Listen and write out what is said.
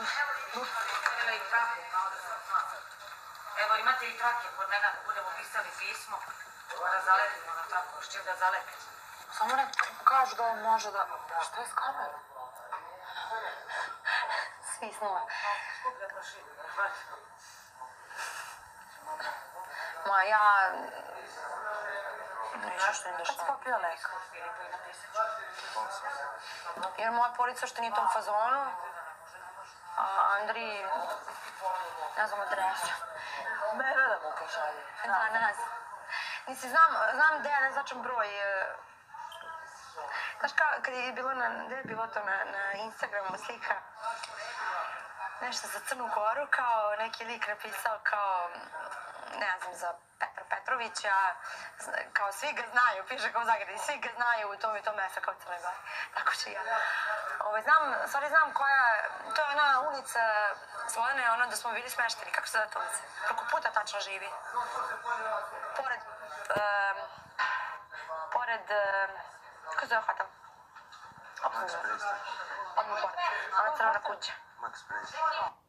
Vidjela i traku, kao da sam znala. Evo, imate i trake kod njega da budemo pisali pismo, da zalepimo na tako, s čim da zalepimo. Samo ne kažu da on može da... Šta je s kamerom? Svi snova. Skuplja prašinu, da hvatimo. Ma ja... Neću što ne Kad si dešava. popio lek? Jer moja porodica što nije u tom fazonu, a Andri, ne znam, adresu. Mene da mu pošalje. Da, ne znam. Mislim, znam gde je nezačan broj. Znaš kad je bilo gde je bilo to na Instagramu slika, nešto za Crnu Goru, kao neki lik napisao kao, ne znam, za Petra Petrovića, kao svi ga znaju, piše kao Zagradi, svi ga znaju u tom i tom mesta kao Crne Gore. Tako ću ja. Znam koja, to je ona ulica Slojene, ono da smo bili smešteni. Kako se zove ta ulica? Preko puta tačno živi. Kako se zove hotel? Max Presto. Odmah pored. Ona crvena kuća. Max Presto.